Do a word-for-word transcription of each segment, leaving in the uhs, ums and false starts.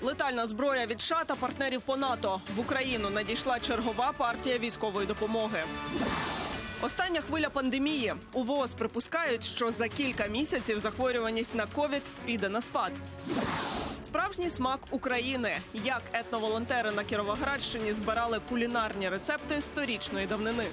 Летальна зброя від США та партнерів по НАТО. В Україну надійшла чергова партія військової допомоги. Остання хвиля пандемії. У ВООЗ припускають, що за кілька місяців захворюваність на ковід піде на спад. Справжній смак України. Як етноволонтери на Кіровоградщині збирали кулінарні рецепти сторічної давнини.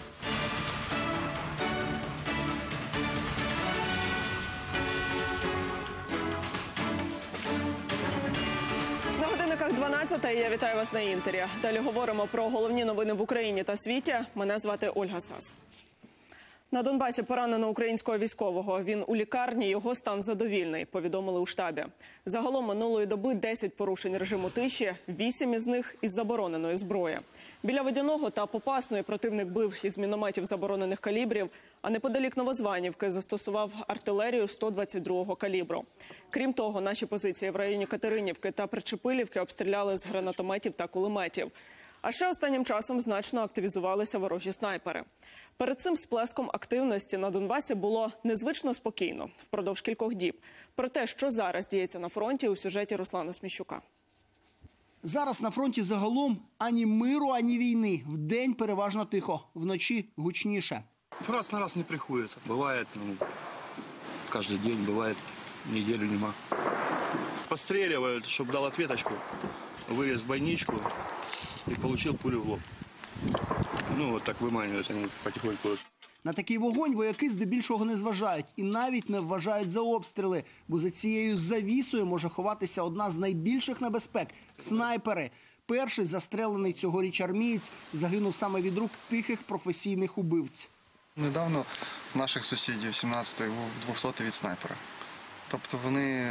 На годинниках дванадцята, я вітаю вас на Інтері. Далі говоримо про головні новини в Україні та світі. Мене звати Ольга Сас. На Донбасі поранено українського військового. Він у лікарні, його стан задовільний, повідомили у штабі. Загалом минулої доби десять порушень режиму тиші, вісім із них із забороненої зброї. Біля Водяного та Попасної противник бив із мінометів заборонених калібрів, а неподалік Новозванівки застосував артилерію сто двадцять другого калібру. Крім того, наші позиції в районі Катеринівки та Причепилівки обстріляли з гранатометів та кулеметів. А ще останнім часом значно активізувалися ворожі снайпери. Перед цим сплеском активності на Донбасі було незвично спокійно впродовж кількох діб. Про те, що зараз діється на фронті, у сюжеті Руслана Сміщука. Зараз на фронті загалом ані миру, ані війни. Вдень переважно тихо, вночі гучніше. Раз на раз не приходится. Бывает, ну, каждый день, бывает, неделю нема. Постреливают, чтобы дал ответочку, вылез в больничку и получил пулю в лоб. Ну, вот так выманивают они потихоньку. На такий вогонь вояки здебільшого не зважають і навіть не вважають за обстріли, бо за цією завісою може ховатися одна з найбільших небезпек – снайпери. Перший застрелений цьогоріч армієць загинув саме від рук тихих професійних убивць. Недавно наших сусідів сімнадцятий був двохсотий від снайпера. Тобто вони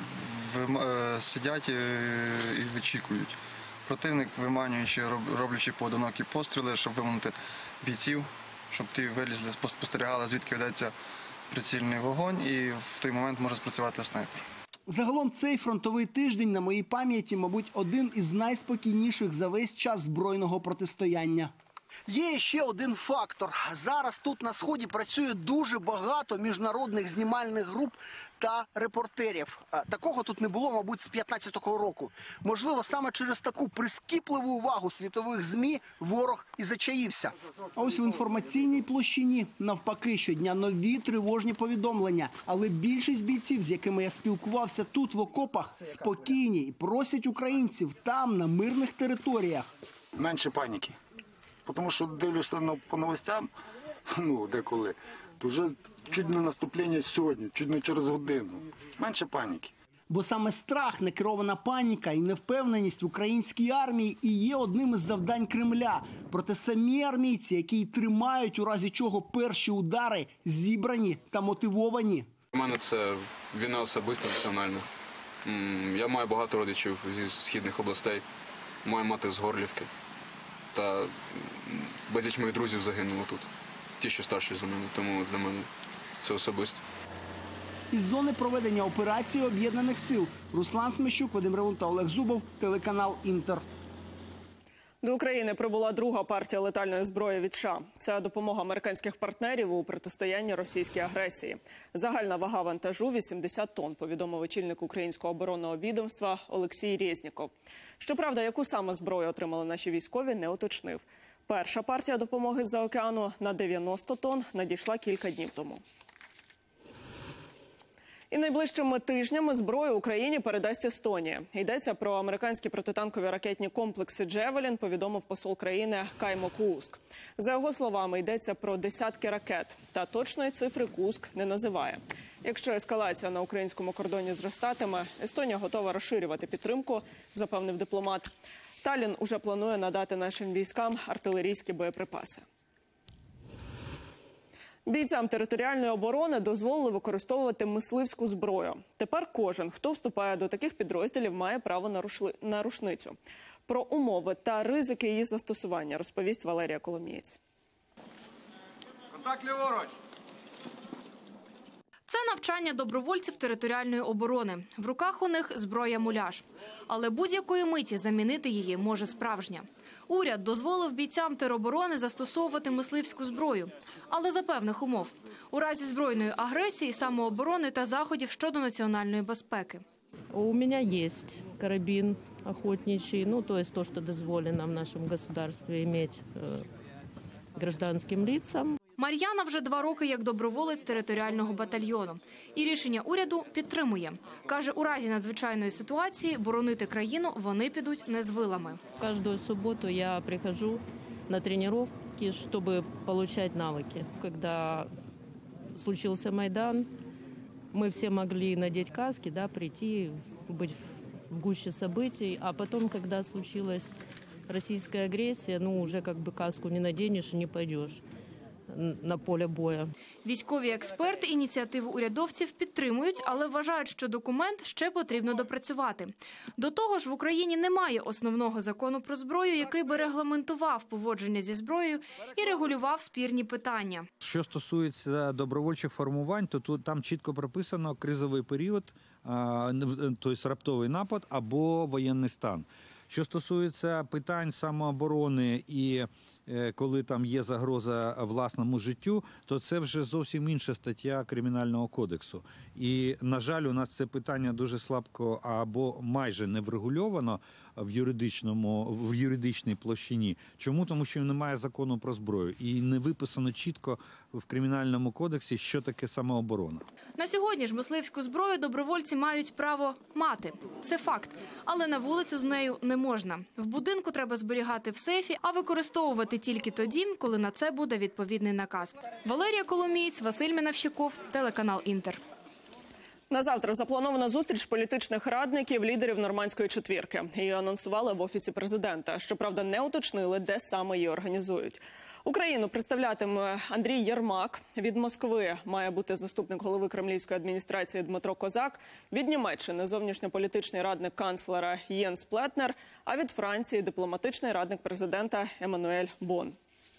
сидять і вичікують. Противник, виманюючи, роблячи поодинокі постріли, щоб виманити бійців, щоб ті вилізли, спостерігали, звідки ведеться прицільний вогонь, і в той момент може спрацювати снайпер. Загалом цей фронтовий тиждень на моїй пам'яті, мабуть, один із найспокійніших за весь час збройного протистояння. Є ще один фактор. Зараз тут на Сході працює дуже багато міжнародних знімальних груп та репортерів. Такого тут не було, мабуть, з п'ятнадцятого року. Можливо, саме через таку прискіпливу увагу світових ЗМІ ворог і зачаївся. А ось в інформаційній площині, навпаки, щодня нові тривожні повідомлення. Але більшість бійців, з якими я спілкувався тут, в окопах, спокійні і просять українців там, на мирних територіях. Менше паніки. Тому що дивлюся по новостям, ну, деколи, то вже чуть не наступлення сьогодні, чуть не через годину. Менше паніки. Бо саме страх, некерована паніка і невпевненість в українській армії і є одним із завдань Кремля. Проте самі армійці, які й тримають, у разі чого перші удари, зібрані та мотивовані. У мене це війна особиста, національна. Я маю багато родичів зі східних областей, маю мати з Горлівки. Та безліч моїх друзів загинуло тут. Ті, що старші за мене, тому для мене це особисто. Із зони проведення операції Об'єднаних сил Руслан Сміщук, Вадим Ревун та Олег Зубов, телеканал «Інтер». До України прибула друга партія летальної зброї від США. Це допомога американських партнерів у протистоянні російській агресії. Загальна вага вантажу – вісімдесят тонн, повідомив очільник українського оборонного відомства Олексій Резніков. Щоправда, яку саме зброю отримали наші військові, не уточнив. Перша партія допомоги з-за океану на дев'яносто тонн надійшла кілька днів тому. І найближчими тижнями зброю Україні передасть Естонія. Йдеться про американські протитанкові ракетні комплекси «Джевелін», повідомив посол країни Каймо Кууск. За його словами, йдеться про десятки ракет. Та точної цифри Кууск не називає. Якщо ескалація на українському кордоні зростатиме, Естонія готова розширювати підтримку, запевнив дипломат. Таллін уже планує надати нашим військам артилерійські боєприпаси. Бійцям територіальної оборони дозволили використовувати мисливську зброю. Тепер кожен, хто вступає до таких підрозділів, має право на, рушли... на рушницю. Про умови та ризики її застосування розповість Валерія Коломієць. Контакт ліворуч! Це навчання добровольців територіальної оборони. В руках у них зброя «Муляж». Але будь-якої миті замінити її може справжня. Уряд дозволив бійцям тероборони застосовувати мисливську зброю. Але за певних умов. У разі збройної агресії, самооборони та заходів щодо національної безпеки. У меня есть карабин охотничий, ну, то есть то, что дозволено в нашем государстве иметь э, гражданским лицам. Мар'яна вже два роки як доброволець територіального батальйону. І рішення уряду підтримує. Каже, у разі надзвичайної ситуації боронити країну вони підуть не з вилами. Каждую субботу я прихожу на тренировки, чтобы получать навыки. Когда случился Майдан, мы все могли надеть каски, да, прийти, быть в гуще событий. А потом, когда случилась российская агрессия, ну, уже как бы каску не наденешь и не пойдешь на поле бою. Військові експерти ініціативу урядовців підтримують, але вважають, що документ ще потрібно допрацювати. До того ж, в Україні немає основного закону про зброю, який би регламентував поводження зі зброєю і регулював спірні питання. Що стосується добровольчих формувань, то тут там чітко прописано кризовий період, тобто раптовий напад або воєнний стан. Що стосується питань самооборони і коли там є загроза власному життю, то це вже зовсім інша стаття Кримінального кодексу. І, на жаль, у нас це питання дуже слабко або майже не врегульовано в юридичному, в юридичній площині. Чому? Тому що немає закону про зброю і не виписано чітко в Кримінальному кодексі, що таке самооборона. На сьогодні ж мисливську зброю добровольці мають право мати. Це факт. Але на вулицю з нею не можна. В будинку треба зберігати в сейфі, а використовувати тільки тоді, коли на це буде відповідний наказ. Валерія Коломієць, Василь Мінавщиков, телеканал «Інтер». На завтра запланована зустріч політичних радників лідерів нормандської четвірки. Її анонсували в Офісі президента. Щоправда, не уточнили, де саме її організують. Україну представлятиме Андрій Єрмак. Від Москви має бути заступник голови кремлівської адміністрації Дмитро Козак. Від Німеччини – зовнішньополітичний радник канцлера Єнс Плетнер. А від Франції – дипломатичний радник президента Еммануель Бон.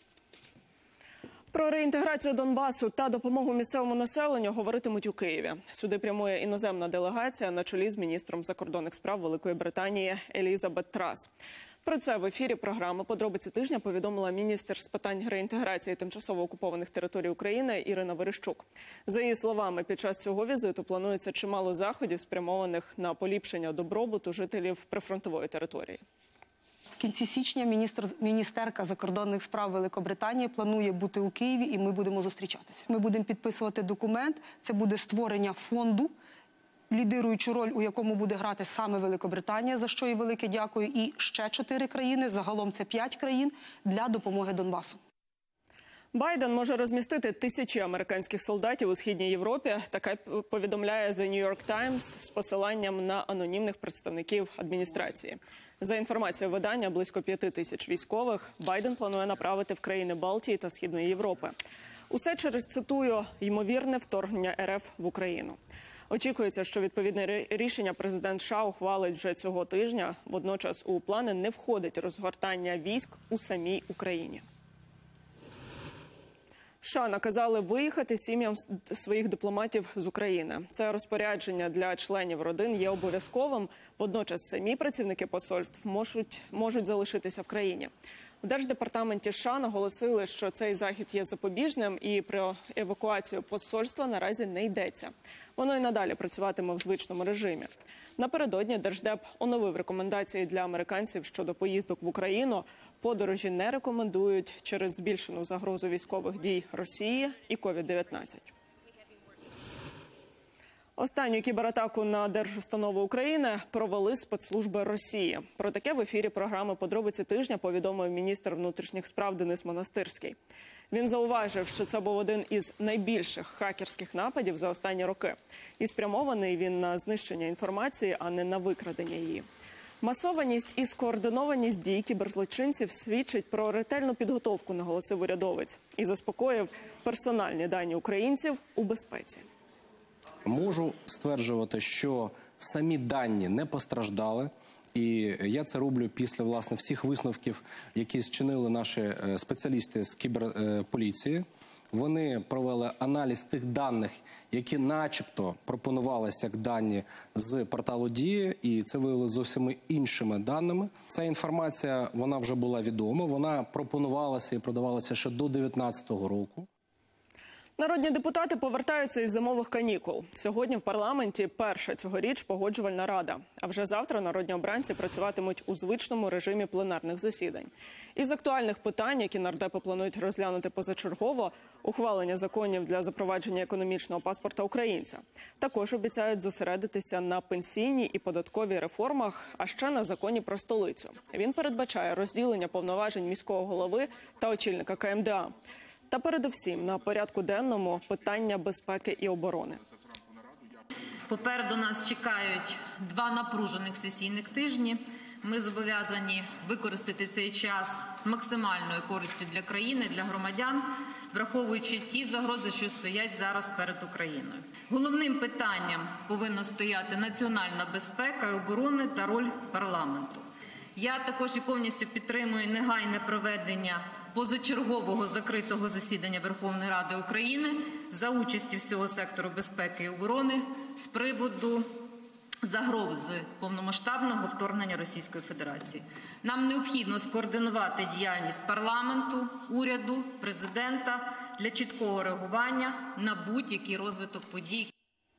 Про реінтеграцію Донбасу та допомогу місцевому населенню говоритимуть у Києві. Сюди прямує іноземна делегація на чолі з міністром закордонних справ Великої Британії Елізабет Трас. Про це в ефірі програми «Подробиці тижня» повідомила міністр з питань реінтеграції тимчасово окупованих територій України Ірина Верещук. За її словами, під час цього візиту планується чимало заходів, спрямованих на поліпшення добробуту жителів прифронтової території. В кінці січня міністр, міністерка закордонних справ Великобританії планує бути у Києві, і ми будемо зустрічатися. Ми будемо підписувати документ, це буде створення фонду, лідируючу роль у якому буде грати саме Великобританія, за що їй велике дякую, і ще чотири країни, загалом це п'ять країн, для допомоги Донбасу. Байден може розмістити тисячі американських солдатів у Східній Європі. Таке повідомляє The New York Times з посиланням на анонімних представників адміністрації. За інформацією видання, близько п'яти тисяч військових Байден планує направити в країни Балтії та Східної Європи. Усе через, цитую, ймовірне вторгнення РФ в Україну. Очікується, що відповідне рішення президент США ухвалить вже цього тижня. Водночас у плани не входить розгортання військ у самій Україні. США наказали виїхати сім'ям своїх дипломатів з України. Це розпорядження для членів родин є обов'язковим. Водночас самі працівники посольств можуть, можуть залишитися в країні. В Держдепартаменті США наголосили, що цей захід є запобіжним і про евакуацію посольства наразі не йдеться. Воно й надалі працюватиме в звичному режимі. Напередодні Держдеп оновив рекомендації для американців щодо поїздок в Україну. Подорожі не рекомендують через збільшену загрозу військових дій Росії і ковід дев'ятнадцять. Останню кібератаку на держустанову України провели спецслужби Росії. Про таке в ефірі програми «Подробиці тижня» повідомив міністр внутрішніх справ Денис Монастирський. Він зауважив, що це був один із найбільших хакерських нападів за останні роки. І спрямований він на знищення інформації, а не на викрадення її. Масованість і скоординованість дій кіберзлочинців свідчить про ретельну підготовку, наголосив урядовець. І заспокоїв, персональні дані українців у безпеці. Можу стверджувати, що самі дані не постраждали. І я це роблю після, власне, всіх висновків, які зчинили наші спеціалісти з кіберполіції. Вони провели аналіз тих даних, які начебто пропонувалися як дані з порталу «Дія», і це виявили зовсім іншими даними. Ця інформація, вона вже була відома, вона пропонувалася і продавалася ще до дві тисячі дев'ятнадцятого року. Народні депутати повертаються із зимових канікул. Сьогодні в парламенті перша цьогоріч погоджувальна рада. А вже завтра народні обранці працюватимуть у звичному режимі пленарних засідань. Із актуальних питань, які нардепи планують розглянути позачергово, ухвалення законів для запровадження економічного паспорта українця. Також обіцяють зосередитися на пенсійній і податковій реформах, а ще на законі про столицю. Він передбачає розділення повноважень міського голови та очільника ка ем де а. Та передусім на порядку денному питання безпеки і оборони. Попереду нас чекають два напружених сесійних тижні. Ми зобов'язані використати цей час з максимальною користю для країни, для громадян, враховуючи ті загрози, що стоять зараз перед Україною. Головним питанням повинна стояти національна безпека і оборона та роль парламенту. Я також і повністю підтримую негайне проведення позачергового закритого засідання Верховної Ради України за участі всього сектору безпеки і оборони з приводу загрози повномасштабного вторгнення Російської Федерації. Нам необхідно скоординувати діяльність парламенту, уряду, президента для чіткого реагування на будь-який розвиток подій.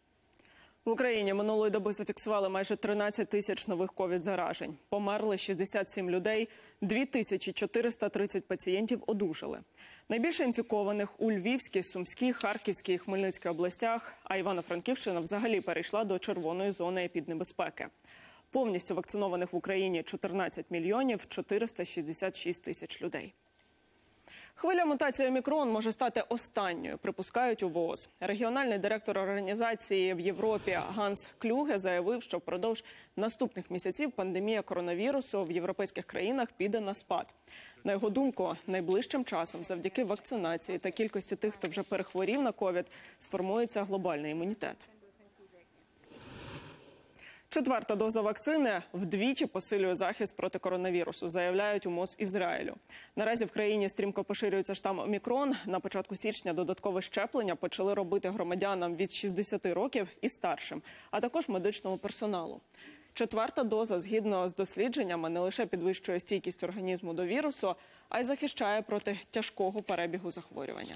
В Україні минулої доби зафіксували майже тринадцять тисяч нових ковід-заражень. Померли шістдесят сім людей, дві тисячі чотириста тридцять пацієнтів одужали. Найбільше інфікованих у Львівській, Сумській, Харківській і Хмельницькій областях, а Івано-Франківщина взагалі перейшла до червоної зони епіднебезпеки. Повністю вакцинованих в Україні чотирнадцять мільйонів чотириста шістдесят шість тисяч людей. Хвиля мутації омікрон може стати останньою, припускають у ВООЗ. Регіональний директор організації в Європі Ганс Клюге заявив, що впродовж наступних місяців пандемія коронавірусу в європейських країнах піде на спад. На його думку, найближчим часом завдяки вакцинації та кількості тих, хто вже перехворів на ковід, сформується глобальний імунітет. Четверта доза вакцини вдвічі посилює захист проти коронавірусу, заявляють у МОЗ Ізраїлю. Наразі в країні стрімко поширюється штам омікрон. На початку січня додаткове щеплення почали робити громадянам від шістдесяти років і старшим, а також медичному персоналу. Четверта доза, згідно з дослідженнями, не лише підвищує стійкість організму до вірусу, а й захищає проти тяжкого перебігу захворювання.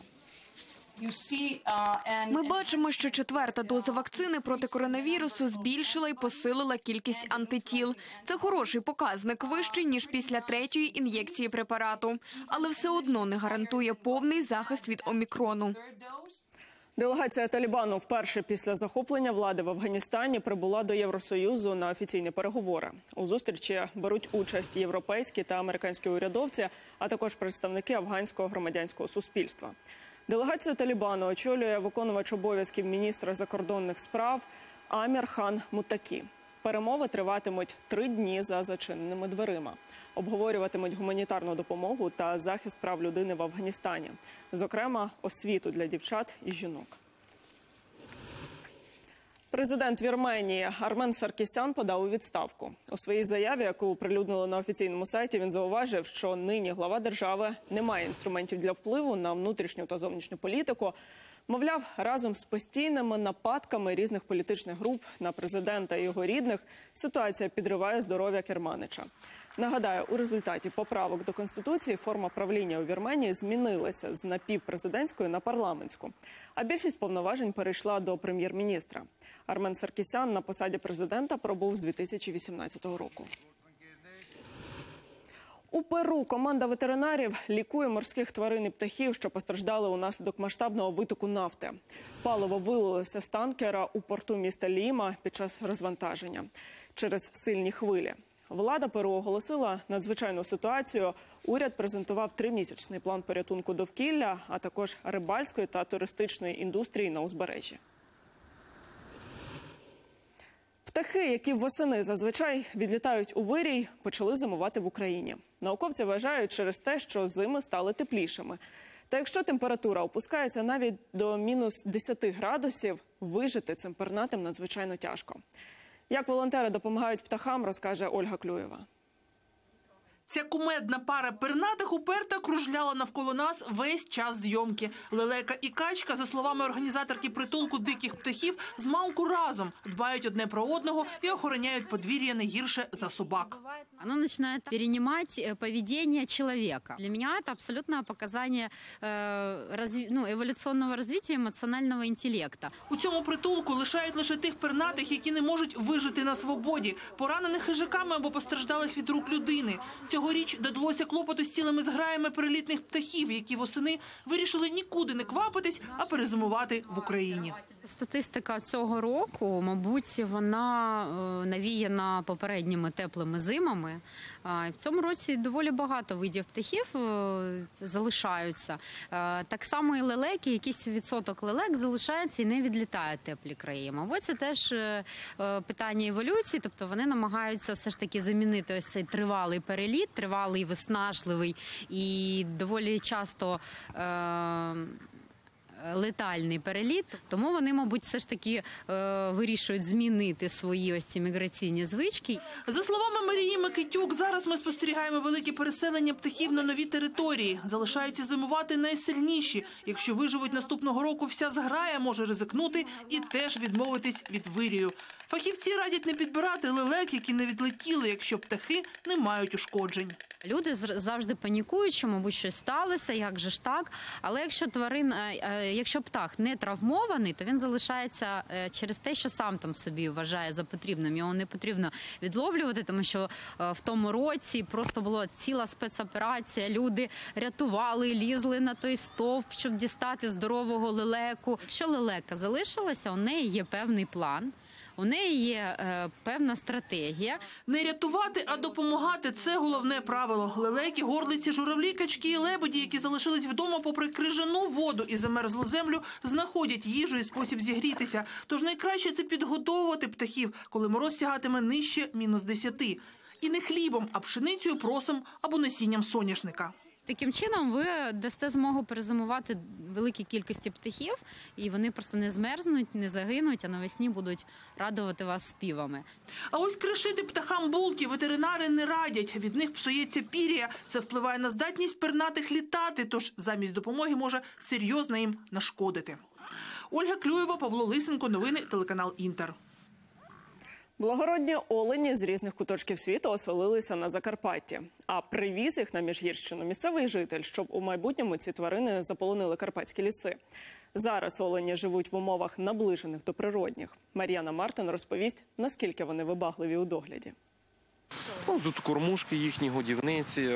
Ми бачимо, що четверта доза вакцини проти коронавірусу збільшила і посилила кількість антитіл. Це хороший показник, вищий, ніж після третьої ін'єкції препарату. Але все одно не гарантує повний захист від омікрону. Делегація Талібану вперше після захоплення влади в Афганістані прибула до Євросоюзу на офіційні переговори. У зустрічі беруть участь європейські та американські урядовці, а також представники афганського громадянського суспільства. Делегацію Талібану очолює виконувач обов'язків міністра закордонних справ Амір Хан Муттакі. Перемови триватимуть три дні за зачиненими дверима. Обговорюватимуть гуманітарну допомогу та захист прав людини в Афганістані. Зокрема, освіту для дівчат і жінок. Президент Вірменії Армен Саркісян подав у відставку. У своїй заяві, яку оприлюднили на офіційному сайті, він зауважив, що нині глава держави не має інструментів для впливу на внутрішню та зовнішню політику. Мовляв, разом з постійними нападками різних політичних груп на президента і його рідних ситуація підриває здоров'я керманича. Нагадаю, у результаті поправок до Конституції форма правління у Вірменії змінилася з напівпрезидентської на парламентську. А більшість повноважень перейшла до прем'єр-міністра. Армен Саркісян на посаді президента пробув з дві тисячі вісімнадцятого року. У Перу команда ветеринарів лікує морських тварин і птахів, що постраждали унаслідок масштабного витоку нафти. Паливо вилилося з танкера у порту міста Ліма під час розвантаження через сильні хвилі. Влада Перу оголосила надзвичайну ситуацію. Уряд презентував тримісячний план порятунку довкілля, а також рибальської та туристичної індустрії на узбережжі. Птахи, які восени зазвичай відлітають у вирій, почали зимувати в Україні. Науковці вважають через те, що зими стали теплішими. Та якщо температура опускається навіть до мінус десяти градусів, вижити цим пернатим надзвичайно тяжко. Як волонтери допомагають птахам, розкаже Ольга Клюєва. Ця кумедна пара пернатих уперто кружляла навколо нас весь час зйомки. Лелека і качка, за словами організаторки притулку диких птахів, змалку разом дбають одне про одного і охороняють подвір'я не гірше за собак. Оно начинает перенимать поведение человека. Для меня это абсолютное показание э, разви... ну, эволюционного развития эмоционального интеллекта. У цьому притулку лишають лише тих пернатих, які не можуть вижити на свободі, поранених хижаками або постраждалих від рук людини. Цьогоріч додалося клопоту з цілими зграями перелітних птахів, які восени вирішили нікуди не квапитись, а перезимувати в Україні. Статистика цього року, мабуть, вона навіяна попередніми теплими зимами. В цьому році доволі багато видів птахів залишаються. Так само і лелеки, якийсь відсоток лелек залишається і не відлітають в теплі краї. Мабуть, це теж питання еволюції, тобто вони намагаються все ж таки замінити ось цей тривалий переліт, тривалий, виснажливий і доволі часто летальний переліт, тому вони, мабуть, все ж таки е, вирішують змінити свої ось ці міграційні звички. За словами Марії Микитюк, зараз ми спостерігаємо велике переселення птахів на нові території. Залишаються зимувати найсильніші. Якщо виживуть наступного року, вся зграя може ризикнути і теж відмовитись від вирію. Фахівці радять не підбирати лелек, які не відлетіли, якщо птахи не мають ушкоджень. Люди завжди панікують, що, мабуть, щось сталося, як же ж так. Але якщо тварин, якщо птах не травмований, то він залишається через те, що сам там собі вважає за потрібним. Його не потрібно відловлювати, тому що в тому році просто була ціла спецоперація. Люди рятували, лізли на той стовп, щоб дістати здорового лелеку. Якщо лелека залишилася, у неї є певний план. У неї є е, певна стратегія. Не рятувати, а допомагати – це головне правило. Лелеки, горлиці, журавлі, качки і лебеді, які залишились вдома попри крижану воду і замерзлу землю, знаходять їжу і спосіб зігрітися. Тож найкраще – це підготовувати птахів, коли мороз сягатиме нижче мінус десяти. І не хлібом, а пшеницею, просом або насінням соняшника. Таким чином ви дасте змогу перезимувати великій кількості птахів, і вони просто не змерзнуть, не загинуть, а навесні будуть радувати вас співами. А ось кришити птахам булки ветеринари не радять. Від них псується пір'я. Це впливає на здатність пернатих літати, тож замість допомоги може серйозно їм нашкодити. Ольга Клюєва, Павло Лисенко, новини, телеканал «Інтер». Благородні олені з різних куточків світу оселилися на Закарпатті. А привіз їх на Міжгірщину місцевий житель, щоб у майбутньому ці тварини заполонили карпатські ліси. Зараз олені живуть в умовах, наближених до природних. Мар'яна Мартин розповість, наскільки вони вибагливі у догляді. Ну, тут кормушки їхні, годівниці,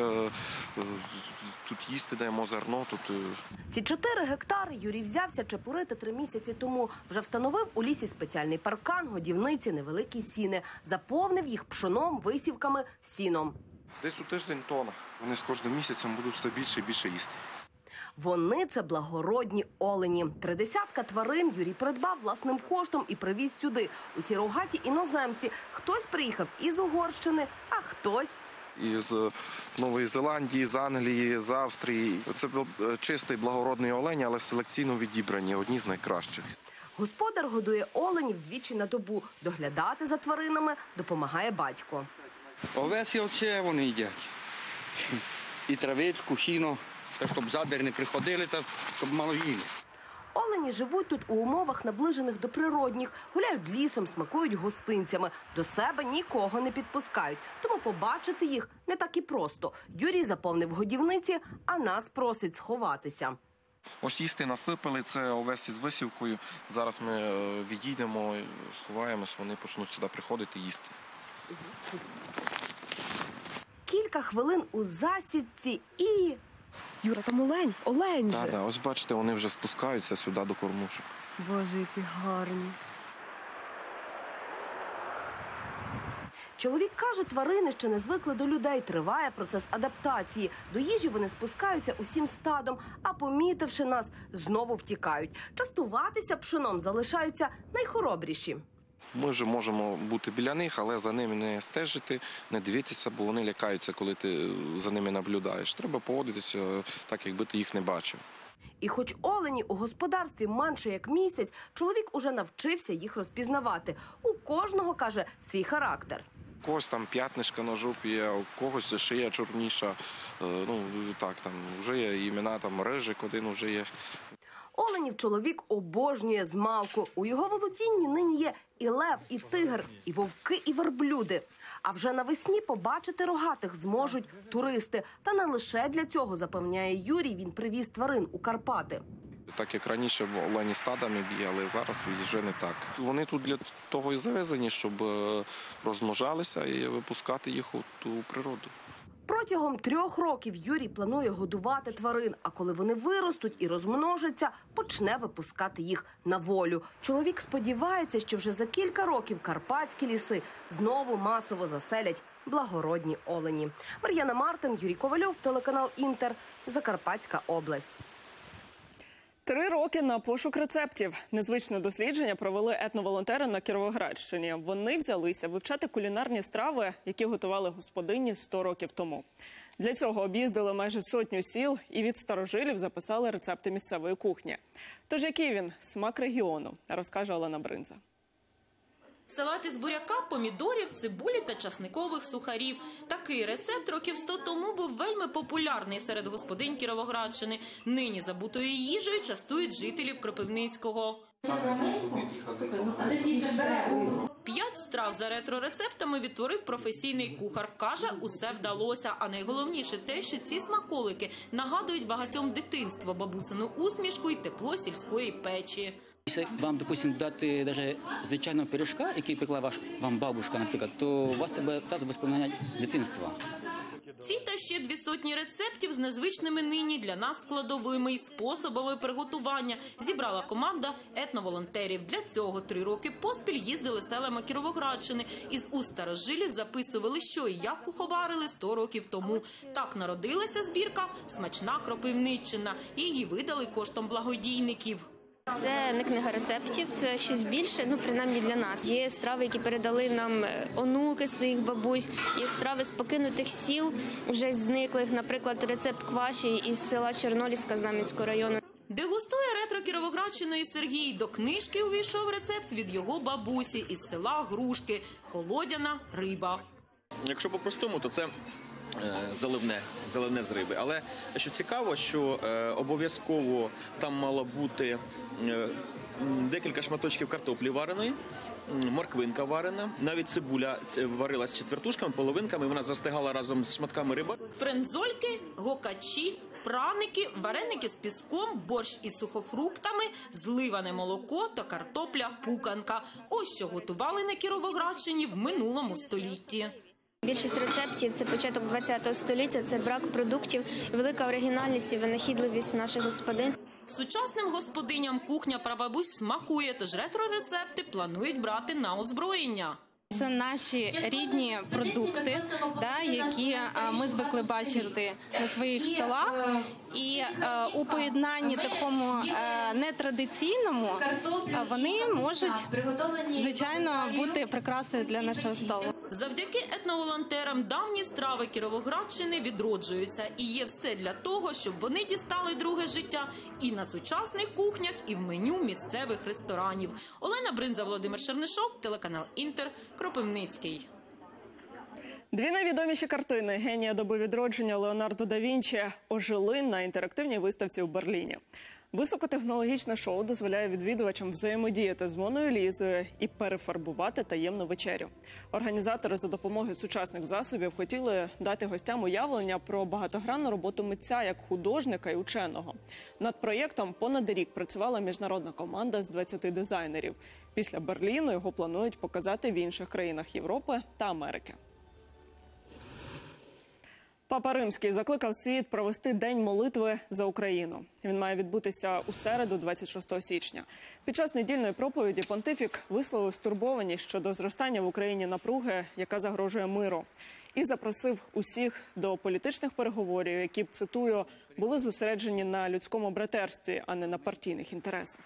тут їсти даємо зерно. Тут... Ці чотири гектари Юрій взявся чепурити три місяці тому. Вже встановив у лісі спеціальний паркан, годівниці, невеликі сіни. Заповнив їх пшоном, висівками, сіном. Десь у тиждень тонна. Вони з кожним місяцем будуть все більше і більше їсти. Вони – це благородні олені. Три десятка тварин Юрій придбав власним коштом і привіз сюди. Усі рогаті іноземці. Хтось приїхав із Угорщини, а хтось із Нової Зеландії, з Англії, з Австрії. Це чистий благородний олень, але селекційно відібрані, одні з найкращих. Господар годує оленів двічі на добу. Доглядати за тваринами допомагає батько. Овес і овче вони їдять. І травичку, сіно, так, щоб задер не приходили, так, щоб мало їли. Олені живуть тут у умовах, наближених до природних, гуляють лісом, смакують гостинцями. До себе нікого не підпускають, тому побачити їх не так і просто. Юрій заповнив годівниці, а нас просить сховатися. Ось їсти насипали, це овес із висівкою. Зараз ми відійдемо, сховаємось, вони почнуть сюди приходити їсти. Кілька хвилин у засідці і... Юра, там олень, олень же. Так, так, ось бачите, вони вже спускаються сюди до кормушок. Боже, які гарні. Чоловік каже, тварини ще не звикли до людей, триває процес адаптації. До їжі вони спускаються усім стадом, а помітивши нас, знову втікають. Частуватися пшоном залишаються найхоробріші. Ми вже можемо бути біля них, але за ними не стежити, не дивитися, бо вони лякаються, коли ти за ними наблюдаєш. Треба поводитися так, якби ти їх не бачив. І хоч олені у господарстві менше як місяць, чоловік уже навчився їх розпізнавати. У кожного, каже, свій характер. У когось там п'ятнишка на жопі є, у когось шия чорніша. Ну, так, там вже є імена, там Рижик один вже є. Оленів чоловік обожнює змалку. У його володінні нині є і лев, і тигр, і вовки, і верблюди. А вже навесні побачити рогатих зможуть туристи. Та не лише для цього, запевняє Юрій, він привіз тварин у Карпати. Так як раніше олені стадами бігали, зараз вже не так. Вони тут для того і завезені, щоб розмножалися і випускати їх у ту природу. Протягом трьох років Юрій планує годувати тварин, а коли вони виростуть і розмножаться, почне випускати їх на волю. Чоловік сподівається, що вже за кілька років карпатські ліси знову масово заселять благородні олені. Мар'яна Мартин, Юрій Ковальов, телеканал «Інтер», Закарпатська область. Три роки на пошук рецептів. Незвичне дослідження провели етноволонтери на Кіровоградщині. Вони взялися вивчати кулінарні страви, які готували господині сто років тому. Для цього об'їздили майже сотню сіл і від старожилів записали рецепти місцевої кухні. Тож який він смак регіону, розкаже Олена Бринза. Салати з буряка, помідорів, цибулі та часникових сухарів. Такий рецепт років сто тому був вельми популярний серед господинь Кіровоградщини. Нині забутою їжею частують жителів Кропивницького. П'ять страв за ретро-рецептами відтворив професійний кухар. Каже, усе вдалося. А найголовніше те, що ці смаколики нагадують багатьом дитинство, бабусину усмішку і тепло сільської печі. Якщо вам, допустим, дати навіть звичайного пиріжка, який пекла ваш, вам бабушка, наприклад, то у вас себе зразу воспоминання дитинства. Ці та ще дві сотні рецептів з незвичними нині для нас складовими і способами приготування зібрала команда етноволонтерів. Для цього три роки поспіль їздили селами Кіровоградщини. Із уст старожилів записували, що і як куховарили сто років тому. Так народилася збірка «Смачна Кропивниччина». Її видали коштом благодійників. Це не книга рецептів, це щось більше, ну, принаймні для нас. Є страви, які передали нам онуки своїх бабусь, є страви з покинутих сіл, вже зниклих, наприклад, рецепт кваші із села Чорноліська Знам'янського району. Дегустує ретро Кіровоградщиною Сергій. До книжки увійшов рецепт від його бабусі із села Грушки – холодяна риба. Якщо по-простому, то це заливне, заливне з риби. Але що цікаво, що е, обов'язково там мало бути е, декілька шматочків картоплі вареної, морквинка варена, навіть цибуля варилась з четвертушками, половинками, вона застигала разом з шматками риби. Френзольки, гокачі, праники, вареники з піском, борщ із сухофруктами, зливане молоко та картопля-пуканка. Ось що готували на Кіровоградщині в минулому столітті. Більшість рецептів – це початок ХХ століття, це брак продуктів, велика оригінальність і винахідливість наших господин. Сучасним господиням кухня прабабусь смакує, тож ретро-рецепти планують брати на озброєння. Це наші рідні продукти, да, які а, ми звикли бачити на своїх столах. І а, у поєднанні такому а, нетрадиційному а, вони можуть, звичайно, бути прикрасою для нашого столу. Завдяки етноволонтерам давні страви Кіровоградщини відроджуються. І є все для того, щоб вони дістали друге життя і на сучасних кухнях, і в меню місцевих ресторанів. Олена Бринза, Володимир Чернишов, телеканал «Інтер», Кропивницький. Дві найвідоміші картини генія доби відродження Леонардо да Вінчі ожили на інтерактивній виставці у Берліні. Високотехнологічне шоу дозволяє відвідувачам взаємодіяти з Моною Лізою і перефарбувати таємну вечерю. Організатори за допомогою сучасних засобів хотіли дати гостям уявлення про багатогранну роботу митця як художника і ученого. Над проєктом понад рік працювала міжнародна команда з двадцяти дизайнерів. Після Берліну його планують показати в інших країнах Європи та Америки. Папа Римський закликав світ провести День молитви за Україну. Він має відбутися у середу, двадцять шостого січня. Під час недільної проповіді понтифік висловив стурбованість щодо зростання в Україні напруги, яка загрожує миру. І запросив усіх до політичних переговорів, які, цитую, були зосереджені на людському братерстві, а не на партійних інтересах.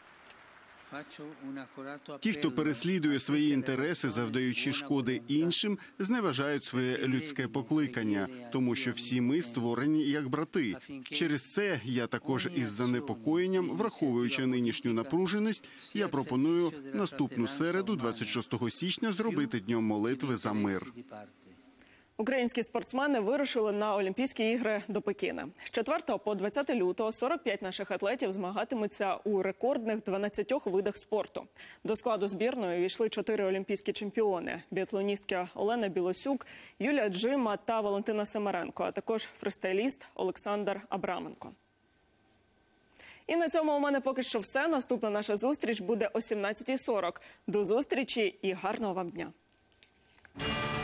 Ті, хто переслідує свої інтереси, завдаючи шкоди іншим, зневажають своє людське покликання, тому що всі ми створені як брати. Через це я також із занепокоєнням, враховуючи нинішню напруженість, я пропоную наступну середу, двадцять шостого січня, зробити днем молитви за мир. Українські спортсмени вирушили на Олімпійські ігри до Пекіна. З четвертого по двадцяте лютого сорок п'ять наших атлетів змагатимуться у рекордних дванадцятьох видах спорту. До складу збірної увійшли чотири олімпійські чемпіони – біатлоністки Олена Білосюк, Юлія Джима та Валентина Семеренко, а також фристайліст Олександр Абраменко. І на цьому у мене поки що все. Наступна наша зустріч буде о сімнадцятій сорок. До зустрічі і гарного вам дня!